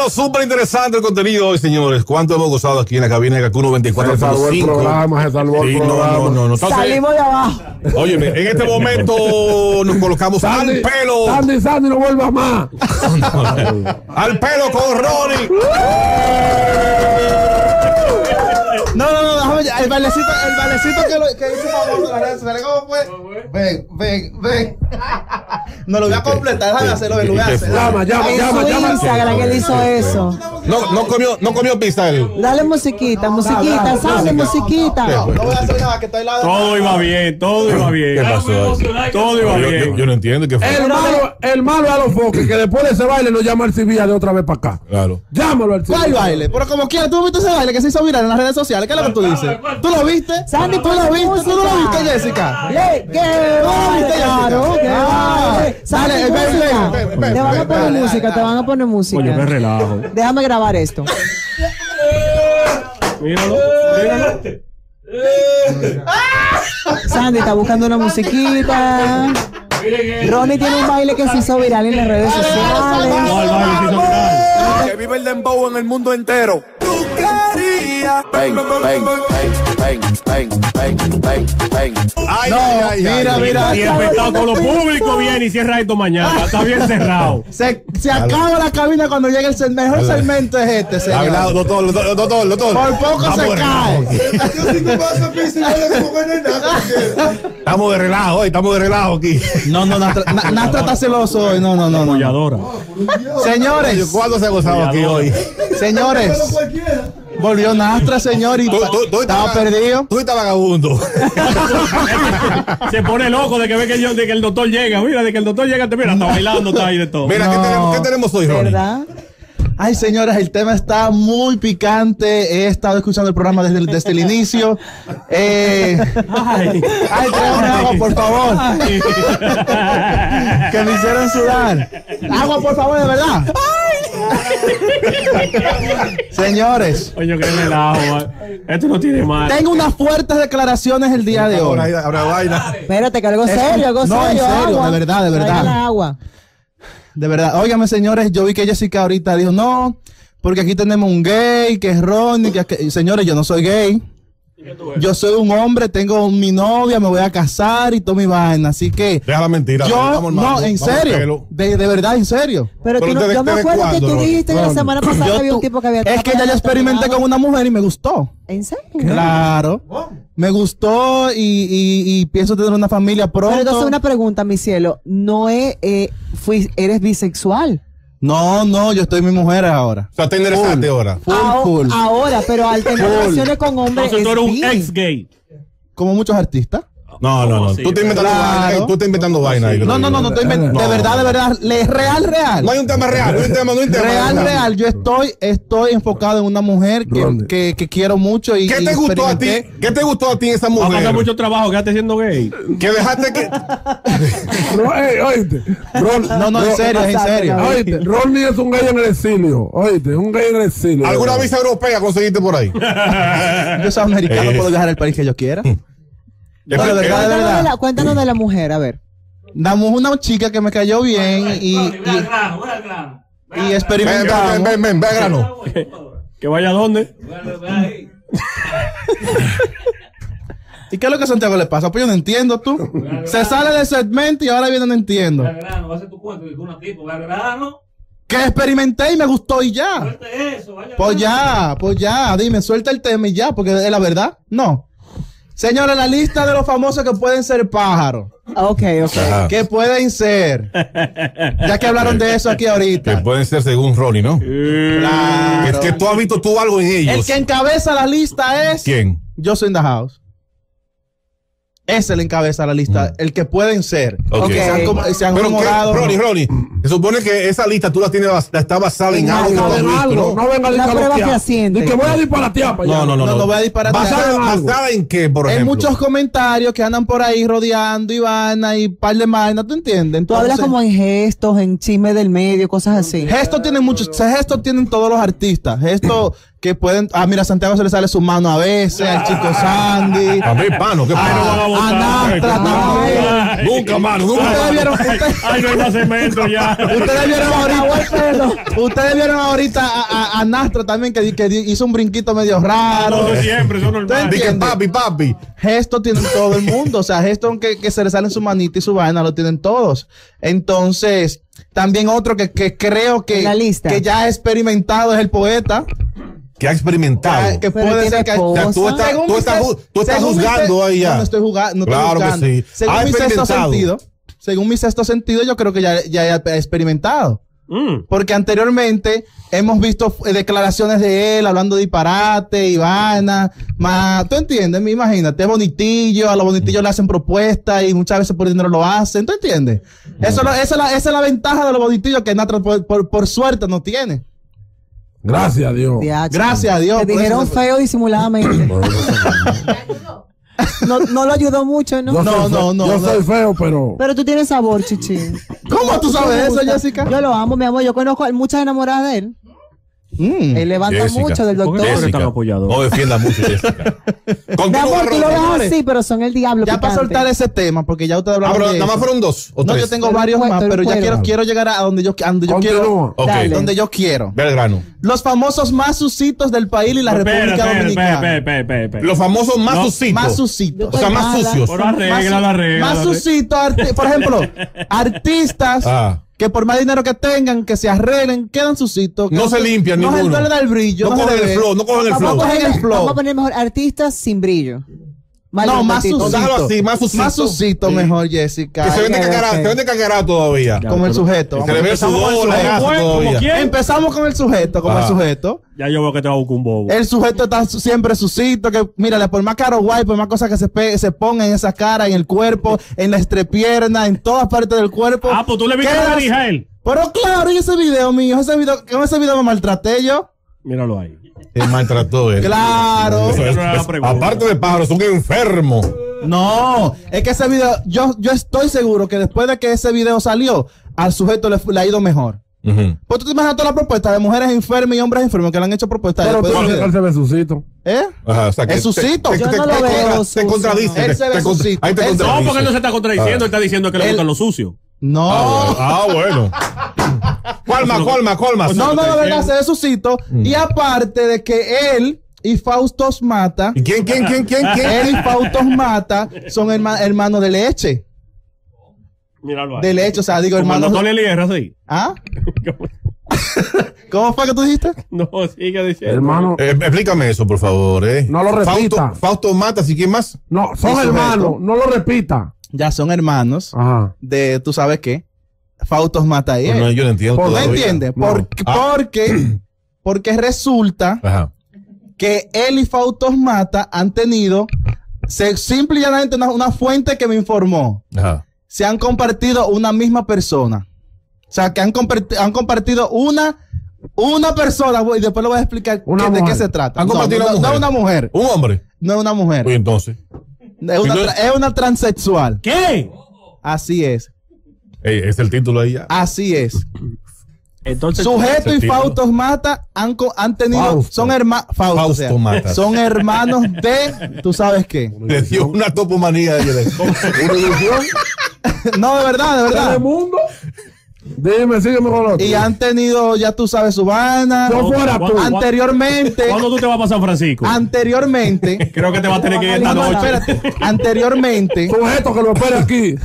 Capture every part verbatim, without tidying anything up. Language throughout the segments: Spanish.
Bueno, súper interesante el contenido hoy, señores. ¿Cuánto hemos gozado aquí en la cabina de Kaku noventa y cuatro punto cinco? Se salvó el programa, se salvó el sí, programa. No, no, no, no. Entonces, salimos de abajo. Óyeme, en este momento nos colocamos Sandy, al pelo. Sandy, Sandy, no vuelvas más. Al pelo con Ronnie. No, no, no, déjame ya. El bailecito, el bailecito que, lo, que hizo famoso en las redes sociales. ¿Cómo fue? Ven, ven, ven. No lo voy a completar, déjame hacerlo, lo voy a hacer. Llama, llama, En llama, su llama. Instagram él hizo eso. No, no comió, no comió pizza él. Dale musiquita, musiquita, sale musiquita. No, no voy a hacer nada, que estoy al lado de... Todo iba bien, todo iba bien. ¿Qué pasó? Todo iba Yo, yo, bien. yo no entiendo qué fue. El malo, el malo es a los foques, que después de ese baile nos llama al Cibilla de otra vez para acá. Claro. Llámalo al ¿Cuál Cibilla. baile? Pero como quiera, ¿tú viste ese baile que se hizo viral en las redes sociales? ¿Qué es lo que tú dices? ¿Tú lo viste? Sandy, ¿Tú lo viste? ¿Tú no lo viste, Jessica? ¡Ey, qué vale, claro, qué vale! Sandy, Dale, ven, música. ven, ven, ven, Te van a ven, poner dale, música, dale, te van a poner Oye, qué música. relajo. Déjame grabar esto. Míralo, míralo. Sandy está buscando una musiquita. Ronnie tiene un baile que se hizo viral en las redes No, el sociales. baile se hizo viral. Que vive el dembow en el mundo entero. Bang, bang, bang, bang, bang, bang, bang, bang. Ay, No, ay, ay, mira, ay, mira. Y el espectáculo público viene y cierra esto mañana. Está bien cerrado. Se, se acaba la cabina cuando llega el segmento. Mejor segmento es este, señor. Hablado, doctor, doctor, doctor, doctor. Por poco Estamos se de relajo cae. aquí. Estamos de relajo hoy, estamos de relajo aquí. No, no, Nastra, Na- Nastra está celoso hoy. No, no, no, no. Apoyadora. Señores, ¿Cuándo se ha gozado aquí hoy? señores. Volvió Nastra, señor, y Tú- tú- tú estaba estás- perdido. Tú estás vagabundo. Se pone loco de que ve que, yo, de que el doctor llega. Mira, de que el doctor llega, te mira, está bailando, está ahí de todo. Mira, ¿qué, No. tenemos, ¿qué tenemos hoy, Ronnie? ¿Verdad? Ay, señores, el tema está muy picante. He estado escuchando el programa desde el, desde el inicio. Eh, Ay. ay, tráigame agua, por favor. Que me hicieron sudar. Agua, por favor, de verdad. Señores, Oye, qué relajo. man. Esto no tiene mal. tengo unas fuertes declaraciones el día de hoy. Ahora, ahora vaina. Espérate, que algo serio, algo No, en serio. serio, agua. de verdad, de verdad. Traigan la agua. De verdad, óigame, señores, yo vi que Jessica ahorita dijo, no, porque aquí tenemos un gay, que es Ronnie, que, que-". Señores, yo no soy gay. Yo soy un hombre, tengo mi novia, me voy a casar y toda mi vaina, así que Deja la mentira. yo, vamos, no, hermano, en vamos al serio, pelo. de, de verdad, en serio. Pero tú Pero no, ¿desde- yo me desde acuerdo que cuándo, tú Ronnie? dijiste la semana pasada que había tu- un tipo que había... es que ya yo experimenté con una mujer y me gustó. ¿En serio? Claro. Me gustó y, y, y pienso tener una familia pronto. Pero entonces una pregunta, mi cielo. No es... Eh, fui, ¿Eres bisexual? No, no, yo estoy mi mujer ahora. O sea, está interesante ahora. Full, Ao- full. Ahora, pero al tener Full. relaciones con hombres Entonces tú eres es un bi. ex gay. Como muchos artistas. No, no, no. así? Tú estás inventando Claro. vaina. Tú estás inventando vaina. ahí, No, no, no, no estoy inventando. De No. verdad, de verdad. le- Real, real. No hay un tema real. No hay un tema, no hay un tema. Real, No. real. Yo estoy, estoy enfocado en una mujer que, ¿Dónde? que, que quiero mucho y ¿Qué y te gustó a ti? experimenté. ¿Qué te gustó a ti en esa Va a pasar mujer? mucho trabajo, quédate siendo gay. Que dejaste que. No, ey, oíste. Ron- No, no, en Ron- serio, en serio. Oíste, Ronnie es un gay en el exilio. Oíste, es un gay en el exilio. ¿Alguna visa europea conseguiste por ahí? Yo soy americano, Eh. puedo viajar al país que yo quiera. No, de verdad, de Cuéntanos de, verdad. la, cuéntanos de la mujer, a ver. Damos una chica que me cayó bien y, y, y Ven, experimentamos. ven, ven, ven, ven, ve grano. Que vaya a dónde. ¿Y qué es lo que a Santiago le pasa? Pues yo no entiendo, tú. Se sale del segmento y ahora viene no entiendo. Que experimenté y me gustó y ya. Pues ya, pues ya, dime, suelta el tema y ya, porque es la verdad. No. Señores, la lista de los famosos que pueden ser pájaros. Ok, ok. Ajá. Que pueden ser. Ya que hablaron de eso aquí Que ahorita. pueden ser según Ronnie, ¿no? Claro. Es que tú has visto tú algo en ellos. El que encabeza la lista es. ¿Quién? Yo soy in the house. Ese le encabeza la lista. El que pueden ser. Ok. Que se han, com- se han Pero ¿qué? acomodado. Ronnie, Ronnie, se supone que esa lista tú la tienes bas- la está basada en En algo que algo, tú has En visto, algo, ¿no? no venga a Una prueba discalotear. fehaciente. Di que voy a disparatear para allá. No, no, no, No, no. no voy a disparar. ¿Basada, en algo. basada en qué, por Hay ejemplo? muchos comentarios que andan por ahí rodeando y van y par de vainas, ¿tú entiendes? Tú hablas como en gestos, en chisme del medio, cosas así. Gestos tienen muchos, gestos tienen todos los artistas. Gestos que pueden, ah, mira, a Santiago se le sale su mano a veces, al chico Sandy. A mí, pano, ¿qué a, pano? a Nastra también. Nunca, mano, nunca. Ustedes vieron, ustedes, Ay, no hay más cemento ya. ustedes vieron ahorita, ustedes vieron ahorita a, a, a Nastra también que, que hizo un brinquito medio raro. No, siempre, eso es normal. Dije, papi, papi. Gestos tienen todo el mundo, o sea, gestos que, que se le salen su manita y su vaina lo tienen todos. Entonces, también otro que, que creo que, La lista. que ya ha experimentado es el poeta. Que ha experimentado. Que, que Pero puede tiene ser que O sea, tú estás, Según tú mi estás, ses- ju- tú estás según mi juzgando ses- ahí ya. No, no estoy jugando, no estoy Claro que juzgando. sí. Según Ha mi sexto experimentado. sentido, según mi sexto sentido, yo creo que ya, ya ha experimentado. Mm. Porque anteriormente hemos visto eh, declaraciones de él hablando disparate y vaina. Más, ¿tú entiendes? Me imagínate, es bonitillo, a los bonitillos le hacen propuestas y muchas veces por dinero lo hacen. ¿Tú entiendes? Eso, lo- esa, es la, esa es la ventaja de los bonitillos que Natra por, por, por suerte no tiene. Gracias a Dios. Diache. Gracias a Dios. Te por dijeron eso- feo disimuladamente. No, no lo ayudó mucho, ¿no? Yo No, soy no, feo, no, Yo no. soy feo, pero. Pero tú tienes sabor, chichi. ¿Cómo tú sabes me eso, gusta. Jessica? Yo lo amo, mi amor. Yo conozco a muchas enamoradas de él. Mm. Él levanta Jessica. mucho del ¿Por qué doctor. no están apoyados? No defienda mucho, Jessica. Mi Continúa, amor, tú lo ves Ronnie. así, pero son el diablo. Ya para picante. soltar ese tema, porque ya ustedes Ah, hablaron pero de nada más eso. fueron dos o No, tres. yo tengo Pero varios cuero, más, pero ya cuero. quiero, quiero llegar a donde yo, a donde yo quiero. Continúa. Ok, Dale. Donde yo quiero. ve el grano. Los famosos más sucitos del país y la Espera, República espera, Dominicana. espera, espera, espera, espera. Los famosos más No, sucitos. Más sucitos. O sea, más Mala. sucios. Pero arregla la regla. Más sucitos, arti- por ejemplo, artistas Ah. que por más dinero que tengan, que se arreglen, quedan sucitos. que No se limpian no ninguno. se le da el brillo. No se cogen le el ve. flow, no cogen el Vamos a flow. cogen el poner- flow. Vamos a poner mejor artistas sin brillo. Vale, No, un más ratito. sucito. Déjalo así, más sucito. Más sucito mejor, Jessica. Que se vende ok, cacará, ok. se vende cacará todavía. Ya. Como el sujeto. Se le ve Empezamos con el sudor, la sujeto. grasa ¿Cómo todavía. quién? Empezamos con el sujeto, con Ah. el sujeto. Ya yo veo que te va a buscar un bobo. El sujeto está su- siempre sucito, que mírale, por más caro guay, por más cosas que se, pe- se ponga en esa cara, en el cuerpo, en la entrepierna, en todas partes del cuerpo. Ah, pues tú le viste la quedas- nariz a él. Pero claro, y ese video mío, ese video, con ese video me maltraté yo. Míralo ahí. Se maltrató él. Claro. Eso es- Esa no era la es- pregunta. aparte de pájaro, es un enfermo. No, es que ese video, yo, yo estoy seguro que después de que ese video salió, al sujeto le, fu- le ha ido mejor. Ujú. Pues tú te imaginas toda la propuesta de mujeres enfermas y hombres enfermos que le han hecho propuestas Pero tú después no del él video. se ve sucito. ¿Eh? Ajá, o sea, que Es sucito. te- te- Yo te- no lo te- veo te- Te sucio, contradice. no. Él te- se ve te contra- sucito. Ahí te Él- No, contradice. porque él no se está contradiciendo, Ah. él está diciendo que le Él- gustan los sucios. No. Ah, bueno. ¿Cuál más? ¿Cuál más? ¿Cuál más? No, no, de verdad, se ve sucito. Mm. Y aparte de que él y Faustos Mata, ¿Y quién, quién, quién, quién, él quién? y Faustos Mata son herma- hermanos de leche. Míralo ahí. De leche, o sea, digo Como el hermanos. doctor Elier, así. ¿Ah? ¿Cómo fue que tú dijiste? No, sigue diciendo. Hermano. Eh, explícame eso, por favor. Eh. No lo repita. Fausto, Fausto Matas y quién más. No, son Y sujeto. hermanos. No lo repita. Ya son hermanos Ajá. de, ¿tú sabes qué? Faustos Mata y Pues no, él. yo no entiendo. ¿Por ¿No todavía. entiendes? No. Por- Ah. Porque, porque resulta Ajá. que él y Faustos Mata han tenido, se, simple y llanamente una, una fuente que me informó, Ajá. se han compartido una misma persona. O sea, que han, comparti- han compartido una, una persona, y después le voy a explicar Una qué- de qué mujer. se trata. Han No, compartido no, una no mujer. es una mujer. Un hombre. No es una mujer. Oye, entonces. Es una, ¿Y no- tra- es una transexual. ¿Qué? Así es. Ey, es el título ahí ya. Así es. Entonces, Sujeto y título. Faustos Mata han, co- han tenido, Fausto. son hermanos, Fausto, o Fausto sea, Mata. son hermanos de, ¿tú sabes qué? Le dio una topomanía. de- de- ¿Una ilusión? No, de verdad, de verdad. ¿Telemundo? Dime, sígueme con otro. Y han tenido, ya tú sabes, su vaina. Yo fuera tú. Anteriormente, ¿cuándo tú te vas para San Francisco? anteriormente, Creo que te vas a tener que ir esta no, no, noche. espérate, anteriormente, Sujeto que lo espere aquí.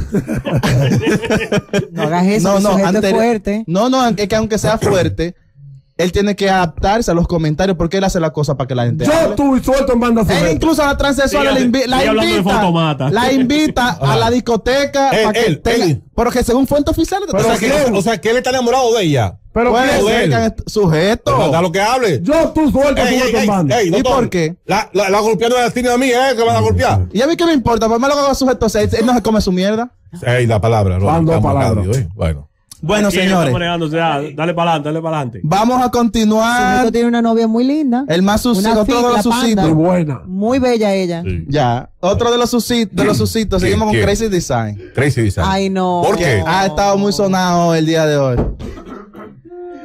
No hagas eso, no, que no, sujeto es anteri- fuerte. no, no, es que aunque sea fuerte, él tiene que adaptarse a los comentarios porque él hace la cosa para que la gente Yo hable. estuve suelto en banda Él sujeto. incluso a la transexual Sigue- la, invi- la sigue hablando de invita, Fautomata. la invita a la discoteca Él, para que él, tenga, él. porque según fuentes oficiales, O sea, que, ¿quién? o sea, que él está enamorado de ella. Pero puede ¿quién? de ser él. que han est- sujeto. Pero da lo que hable. Yo estuve suelto Ey, ey, sujeto en ey, banda. ey, ¿Y doctor, por qué? La, la, la golpeando de la cine a mí, ¿eh? Que van a golpear. Y a mí qué me importa, por más lo que haga sujeto, o sea, él, él no se come su mierda. Ey, la palabra. Ronnie, Van dos estamos acá, palabras. Dios, ¿eh? Bueno. Bueno, Aquí señores, está manejando, o sea, dale para adelante, dale para adelante. vamos a continuar. Sujeto tiene una novia muy linda. El más Una sucito, otro de fit, los la panda. Muy sucitos. buena. Muy bella ella. Sí. Ya, otro de los sucitos, de los sucitos, ¿Quién, seguimos con quién? Crazy Design. Crazy Design. Ay, no. ¿Por qué? Ha estado muy sonado el día de hoy.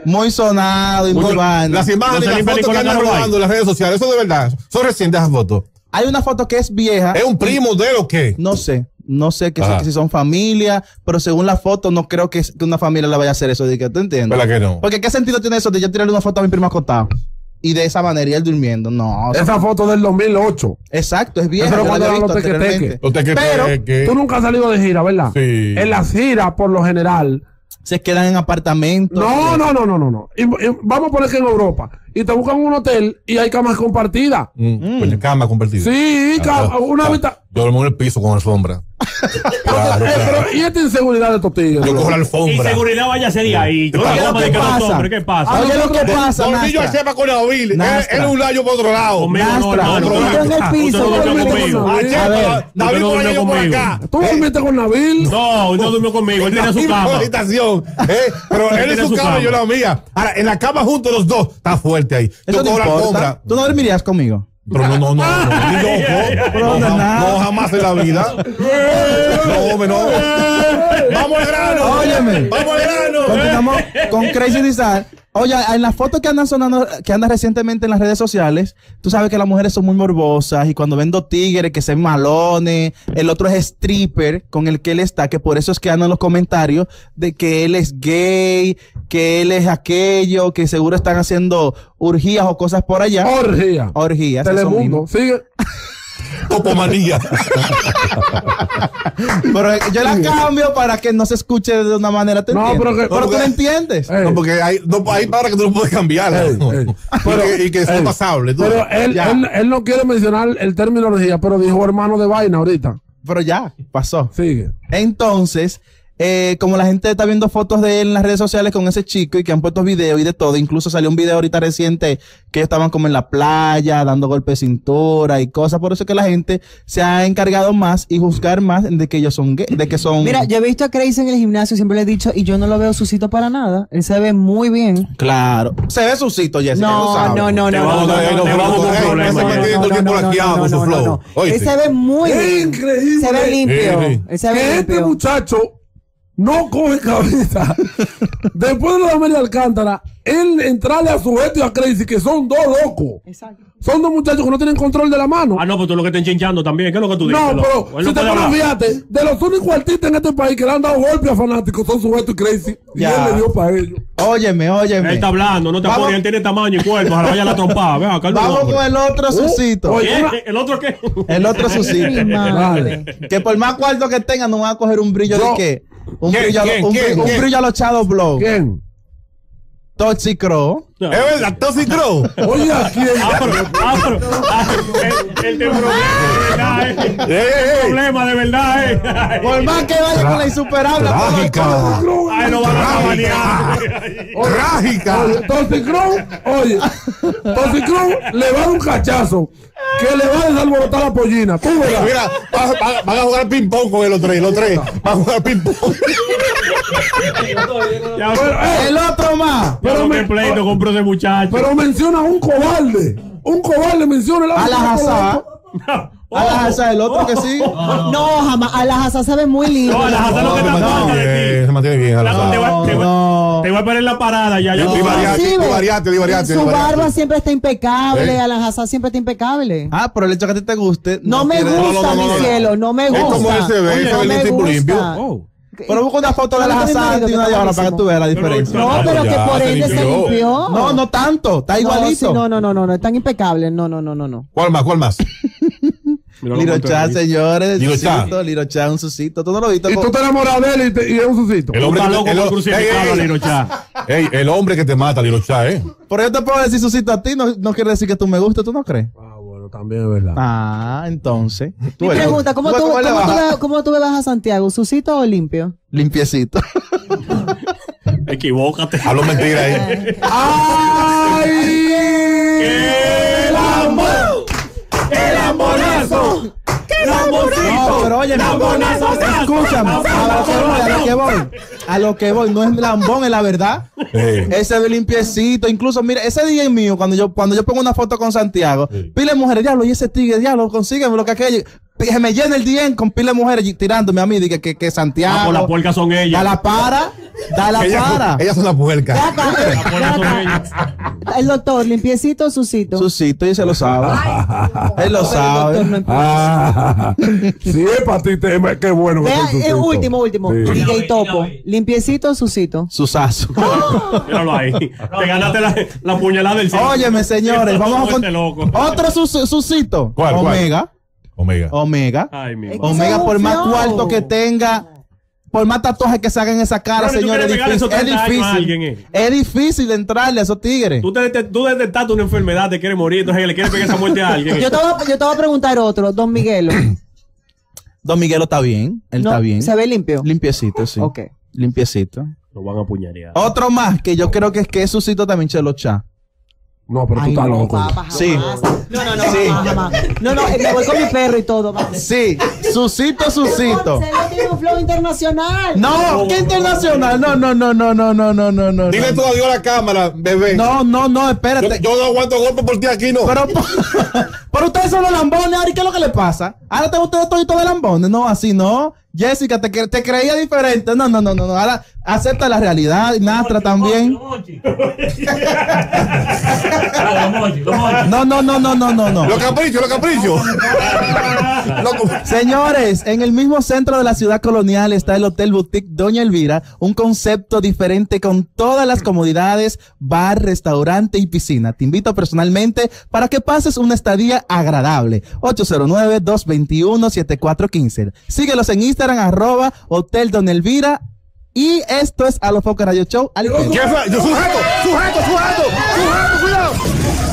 muy sonado y muy vaina. Las imágenes, No se las limpia ni fotos con que la andan Carol rodando en las redes sociales, eso de verdad, son recientes esas fotos. Hay una foto que es vieja. ¿Es un primo de o qué? No sé, no sé que, Ajá. que si son familia, pero según la foto no creo que, que una familia le vaya a hacer eso. De que, ¿tú entiendes? ¿Verdad que no? Porque ¿qué sentido tiene eso de yo tirarle una foto a mi primo acostado? Y de esa manera, y él durmiendo. No. o sea, Esa foto del dos mil ocho. exacto, es vieja. Eso era yo la cuando había eran visto los teque-teque. anteriormente. Los teque-teque. Pero Tú nunca has salido de gira, ¿verdad? Sí. En las giras, por lo general. se quedan en apartamentos. No, no, no, no, no, no. Y- y vamos a poner que en Europa. Y te buscan un hotel y hay camas compartidas. Mm, pues, cama compartida. Sí, Ah, ca- ah, una ah, habitación. Yo duermo en el piso con alfombra. Claro, claro. Y esta inseguridad de estos tigres. Yo cojo la alfombra. Inseguridad vaya a ser de ahí. Yo Oye, no lo de que que los pasa. hombres, ¿qué pasa? Oye, lo que pasa, Dormí yo Nastra. sepa con la Bill. Él Nastra. él un layo por otro lado. Conmigo no, Nastra, hermano. otro Usted lado. En el piso, no durmió dormiste conmigo. con Ah, Nabil. chepa, A ver, David usted no por durmió allá, yo por conmigo. acá. ¿Tú dormiste con Nabil? No, usted no durmió conmigo. Él tenía su misma cama. habitación, ¿eh? Pero él tiene en su su cama cama. y yo la mía. Ahora, en la cama juntos los dos, está fuerte ahí. Eso Yo no cojo la importa. alfombra. ¿Tú no dormirías conmigo? Pero no, no, no, no, ni loco. Pero No, no, ja- nada. no, jamás en la vida. No, hombre, no. Vamos al grano. Óyeme. Vamos al grano. Continuamos con Crazy Design. Oye, en las fotos que andan sonando, que andan recientemente en las redes sociales, tú sabes que las mujeres son muy morbosas y cuando ven dos tigres que se malones, el otro es stripper con el que él está, que por eso es que andan los comentarios de que él es gay, que él es aquello, que seguro están haciendo urgías o cosas por allá. Orgía. Orgías. eso Telemundo. mismo. Sigue. Topomanía. Pero yo la cambio para que no se escuche de una manera. ¿Te No, entiendes? pero que- pero tú porque- lo entiendes. Eh. No, porque hay, no, hay palabras que tú no puedes cambiar. Ey, ¿no? ey. Y que- y que son ey. pasables. tú. Pero él, Ya. él, él no quiere mencionar el término orgía, pero dijo hermano de vaina ahorita. Pero ya, pasó. Sigue. Entonces, eh, como la gente está viendo fotos de él en las redes sociales con ese chico y que han puesto videos y de todo, incluso salió un video ahorita reciente que ellos estaban como en la playa, dando golpes de cintura y cosas, por eso es que la gente se ha encargado más y juzgar más de que ellos son gay, de que son... Mira, yo he visto a Crazy en el gimnasio, siempre le he dicho, y yo no lo veo sucito para nada. Él se ve muy bien. Claro. Se ve sucito, Jessica. No, tú sabes. no, no, Te no, vamos no, a- no, no, te vamos a un Ey, problema. ese ya. mantiene todo el tiempo laqueado con su flow. Él Oíste. se ve muy ¡Qué bien. increíble! Se ve limpio. Sí, sí. Él se Que ve este limpio. muchacho no coge cabeza. Después de lo de Amelia Alcántara, él entrarle a Sujeto y a Crazy, que son dos locos. Exacto. Son dos muchachos que no tienen control de la mano. Ah, no, pues tú lo que estás enchinchando también. ¿Qué es lo que tú dices? No, loco? pero Él si no te puede pones, hablar. fíjate, de los únicos artistas en este país que le han dado golpe a fanáticos son Sujeto y Crazy. Y Ya. él le dio para ellos. Óyeme, óyeme. Él está hablando, no te Vamos- apoyes, él tiene tamaño y cuerpo, ojalá vaya a la trompada. Vea, calma, Vamos hombre. con el otro susito. oye, ¿Qué? una- ¿El otro qué? El otro Mi susito. madre. Que por más cuarto que tenga, no van a coger un brillo Yo- de qué. Un ¿Quién, brillo, a lo- quién, un, quién, brillo- un quién? brillo a los Shadow Blow. ¿Quién? Toxicro. Es verdad, Toxic Crow. Oye, ¿a quién? Ah, pero, ah, pero, ah, él, él tiene un problema de verdad, eh. Ey, ey, ey. Problema de verdad, eh. Por más que vaya con la insuperable. Trágica. Ay, no van a cabanear. Trágica. Oye, Toxic Crow, oye, Toxic Crow le va a dar un cachazo que le va a desalborotar la pollina. Tú verás. Mira, van va- van a jugar ping-pong con los tres. Los tres van a jugar ping-pong. Ya, Pero, eh, El otro más. pero pero qué me- pleito compró ese muchacho. pero menciona un cobarde. Un cobarde menciona la A la Hazá. A la Hazá, el otro que sí. No, jamás. A la Hazá se ve muy lindo. No, a la Hazá lo que se está mantiene falta de bien, ti. se mantiene bien. a la La- Te voy a- te voy a- No. te voy a poner en la parada ya. ya Yo no- estoy variante, Inclusive, di variante, di variante, Su di variante. barba siempre está impecable. ¿Eh? A la Hazá siempre está impecable. Ah, pero el hecho que a ti te guste. No me quiere- no, gusta, no, no, mi no. cielo. No me Es gusta. como él se ve, Oye, se no ve me limpio y gusta. limpio. Oh. Pero busca una foto de la No, no te Hazá digo y que una de está ahora para que tú veas la Pero- diferencia. No, pero Ya, que por se ende se limpió. limpió. No, no tanto. Está No, igualito. sí, no, no, no, no, no, están impecables. No, no, no, no, no. ¿Cuál más? ¿Cuál más? Mira lo Liro que Cha, te- señores. Liro Cha. Susito, Liro Cha, un susito. Tú no lo viste. Y tú te enamoras de él y, te- y es un susito. El hombre Está que loco te- el- por ey, crucificado, ey, Liro Cha. ey, el hombre que te mata, Lilo Cha, ¿eh? Pero yo te puedo decir susito a ti, no, no quiere decir que tú me gustes, ¿tú no crees? Ah, bueno, también es verdad. Ah, entonces. Mi ves, pregunta, ¿cómo ves tú, cómo él le cómo, tú baja? ves, ¿cómo tú ves a Santiago? ¿Sucito o limpio? Limpiecito. Equivócate. Hablo mentira ahí. ¡Ay! ¡El amor! ¡El ambonazo! ¡El amorcito! No, pero oye, ¡Lambonazo! escúchame, a lo que voy, a lo que voy, a lo que voy, no es lambón, es la verdad. Eh. Ese ve limpiecito, incluso, mira, ese día es mío, cuando yo, cuando yo pongo una foto con Santiago, pile mujeres, diablo, y ese tigre, diablo, consígueme lo que aquello. se me llena el D M con pila de mujeres tirándome a mí, dije que, que Santiago. Ah, por las puercas son ellas. Da la para, da la Ella- para. Ellas son las puercas. Ve acá, ve Las puercas son acá. ellas. El doctor, limpiecito o sucito. Susito, y se lo sabe. Él lo sabe. Ah, si es para ti, te- qué bueno que Vea, tú eh, sucito. último, último. Sí. D J Topo, limpiecito o susito. Susazo. Míralo ahí. Te ganaste la, la puñalada del cielo. Óyeme, señores, vamos a con con loco. otro sus- susito. ¿Cuál, cuál? Omega. Omega. Omega. Ay, mi Es madre. Omega, Ese por es un más flow. cuarto que tenga, por más tatuajes que se hagan en esa cara, Ronnie, ¿tú señores, es quieres pegarle difícil. esos Es treinta años a difícil. alguien, eh? Es difícil de entrarle a esos tigres. Tú, te, te- tú detectaste una enfermedad, te quieres morir, entonces le quieres pegar esa muerte a alguien. Yo te, voy a, yo te voy a preguntar otro, Don Miguelo. Don Miguelo está bien. Él No, está bien. ¿Se ve limpio? Limpiecito, sí. Ok. Limpiecito. Lo van a apuñalear. Otro más que yo creo que es que es susito también Chelo Cha. No, pero tú Ay, estás no, loco. papá, jamás. Sí. No, no, no, Sí. jamás, jamás. No, no, eh, me voy con mi perro y todo. va. Sí, susito, susito. Marcelo tiene un flow internacional. No, ¿qué internacional? No, no, no, no, no, no, no, no, no. Dile tú adiós a la cámara, bebé. No, no, no, Yo, espérate. yo no aguanto golpe por ti aquí, no. Pero, pero ustedes son los lambones, Ari, ¿qué es lo que le pasa? Ahora te ustedes todos de lambones, no, así no. Jessica, te, cre- te creía diferente. No, no, no, no, no. Ahora acepta la realidad. Nastra también. No, no, no, no, no, no, no. Los caprichos, los caprichos. Loco. Señores, en el mismo centro de la ciudad colonial está el Hotel Boutique Doña Elvira, un concepto diferente con todas las comodidades, bar, restaurante y piscina. Te invito personalmente para que pases una estadía agradable. ocho cero nueve, dos dos uno, siete cuatro uno cinco. Síguelos en Instagram, arroba Hotel Doña Elvira. Y esto es A Lo Foco Radio Show. Al ¿Qué fue? Yo, sujeto, sujeto, sujeto, sujeto, cuidado.